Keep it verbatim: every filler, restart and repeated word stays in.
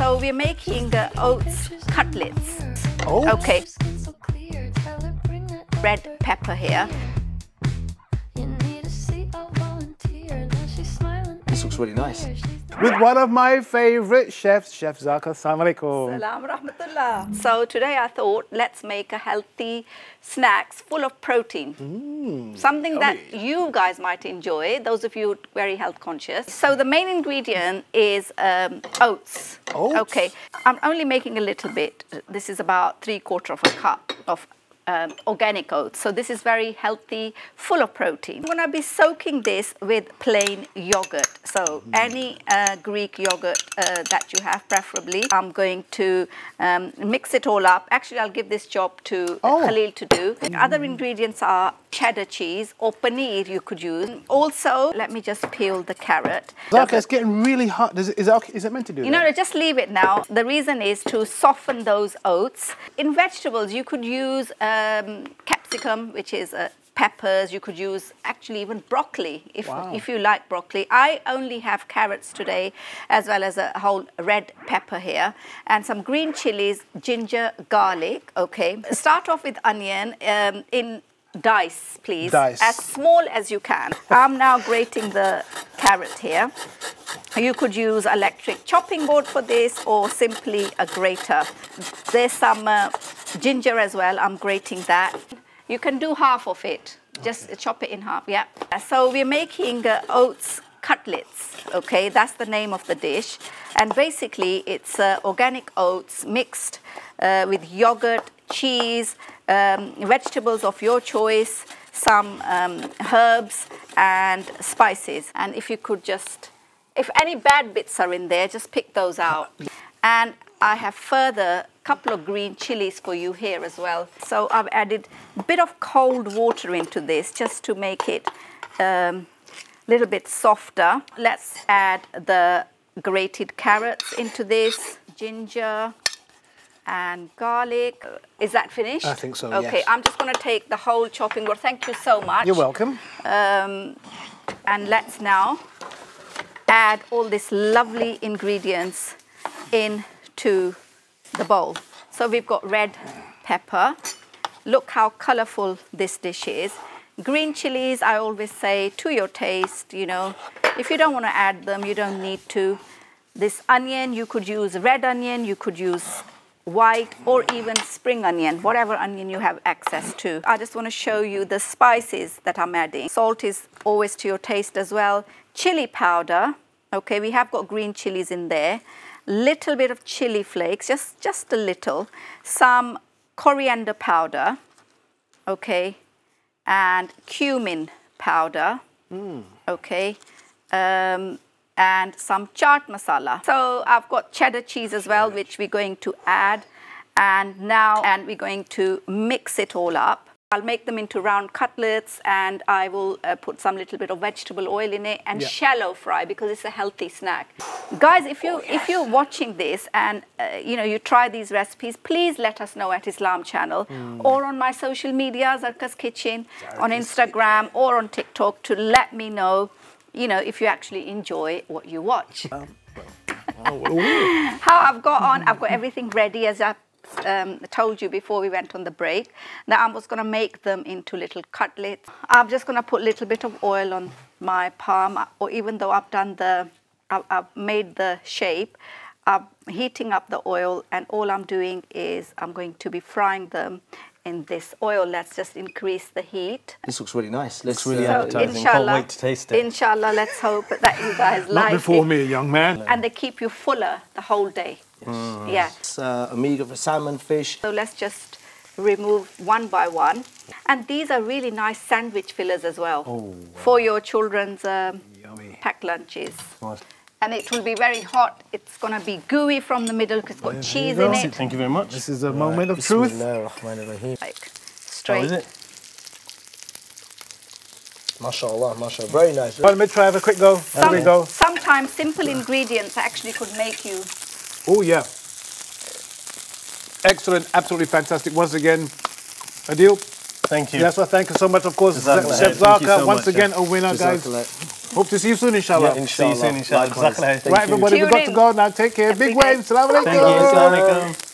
So we're making uh, oats cutlets. Oh. Okay. Red pepper here. This looks really nice. With one of my favourite chefs, Chef Zarqa. Assalamu alaikum. Salam rahmatullah. So today I thought let's make a healthy snacks full of protein. Mm, Something yummy. that you guys might enjoy, those of you very health conscious. So the main ingredient is um, oats. Oats? Okay, I'm only making a little bit. This is about three quarter of a cup of Um, organic oats. So this is very healthy, full of protein. I'm going to be soaking this with plain yogurt. So mm. any uh, Greek yogurt uh, that you have, preferably. I'm going to um, mix it all up. Actually, I'll give this job to oh. Khalil to do. Mm. Other ingredients are cheddar cheese or paneer you could use. Also, let me just peel the carrot. Zarqa, it's getting really hot. Is it, is, it okay? Is it meant to do you that? know, just leave it now. The reason is to soften those oats. In vegetables, you could use um, capsicum, which is uh, peppers. You could use actually even broccoli, if, wow. if you like broccoli. I only have carrots today, as well as a whole red pepper here, and some green chilies, ginger, garlic, okay. Start off with onion um, in dice, please. Dice. As small as you can. I'm now grating the carrot here. You could use electric chopping board for this or simply a grater. There's some uh, ginger as well. I'm grating that. You can do half of it. Just okay. chop it in half, yeah. So we're making uh, oats cutlets, okay? That's the name of the dish. And basically it's uh, organic oats mixed uh, with yogurt, cheese, um, vegetables of your choice, some um, herbs and spices. And if you could just, if any bad bits are in there, just pick those out. And I have further couple of green chilies for you here as well. So I've added a bit of cold water into this just to make it a um, little bit softer. Let's add the grated carrots into this, ginger and garlic. Is that finished? I think so, okay, yes. I'm just going to take the whole chopping board. Thank you so much. You're welcome. Um, and let's now add all these lovely ingredients into the bowl. So we've got red pepper. Look how colorful this dish is. Green chilies, I always say, to your taste, you know. If you don't want to add them, you don't need to. This onion, you could use red onion, you could use white or even spring onion, whatever onion you have access to. I just want to show you the spices that I'm adding. Salt is always to your taste as well. Chili powder, okay, we have got green chilies in there. Little bit of chili flakes, just, just a little. Some coriander powder, okay, and cumin powder, mm. okay, um, and some chaat masala. So I've got cheddar cheese as well, which we're going to add. And now, and we're going to mix it all up. I'll make them into round cutlets, and I will uh, put some little bit of vegetable oil in it and yeah. shallow fry because it's a healthy snack. Guys, if you oh, yes. if you're watching this and uh, you know you try these recipes, please let us know at Islam Channel mm. or on my social media, Zarqa's Kitchen, Zarqa's on Instagram Kitchen. Or on TikTok to let me know, you know, if you actually enjoy what you watch. Um, well, how I've got on, I've got everything ready as I Um, told you before we went on the break. Now I'm just going to make them into little cutlets. I'm just going to put a little bit of oil on my palm, or even though I've done the, I've, I've made the shape, I'm heating up the oil, and all I'm doing is I'm going to be frying them in this oil. Let's just increase the heat. This looks really nice. Looks really so appetizing. Inshallah, can't wait to taste it. Inshallah, let's hope that you guys Not like it. Not before me, young man. And they keep you fuller the whole day. Yes. Mm. Yeah. It's uh, omega for salmon, fish. So let's just remove one by one. And these are really nice sandwich fillers as well. Oh, wow. For your children's um, packed lunches. Nice. And it will be very hot. It's going to be gooey from the middle because it's got yeah, cheese in it. Thank you very much. This is a right. moment of truth. Like straight. Oh, is it? MashaAllah, MashaAllah. Very nice. Let me try, have a quick go. Some, Have we go. Sometimes simple ingredients actually could make you. Oh, yeah. Excellent. Absolutely fantastic. Once again, Adil. Thank you. Yes, well, thank you so much, of course. Chef Zarqa, once again, a winner, guys. Hope to see you soon, inshallah. Yeah, inshallah. See you soon, inshallah. Right, everybody, we've got to go now. Take care. Big waves. Assalamu alaikum. Thank you. Assalamu alaikum.